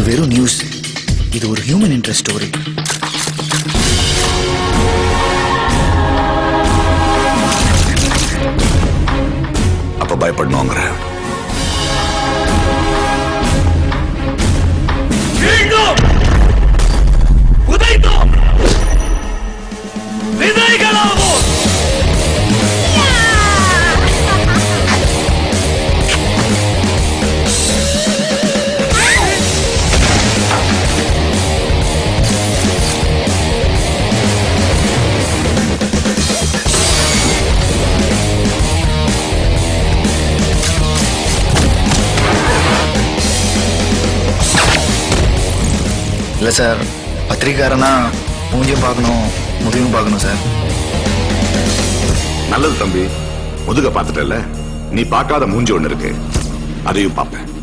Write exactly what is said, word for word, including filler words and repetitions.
வெறும் நியூஸ், இது ஒரு ஹியூமன் இன்ட்ரெஸ்ட் ஸ்டோரி. அப்ப பயப்படணுங்கிற உதைத்தோம் விதைகளாவோ. இல்லை சார், பத்திரிக்காரனா மூஞ்சியும் பார்க்கணும் முதுகும் பார்க்கணும் சார். நல்லது தம்பி, முதுக பார்த்துட்டல, நீ பார்க்காத மூஞ்சி ஒண்ணு இருக்கு, அதையும் பார்ப்பேன்.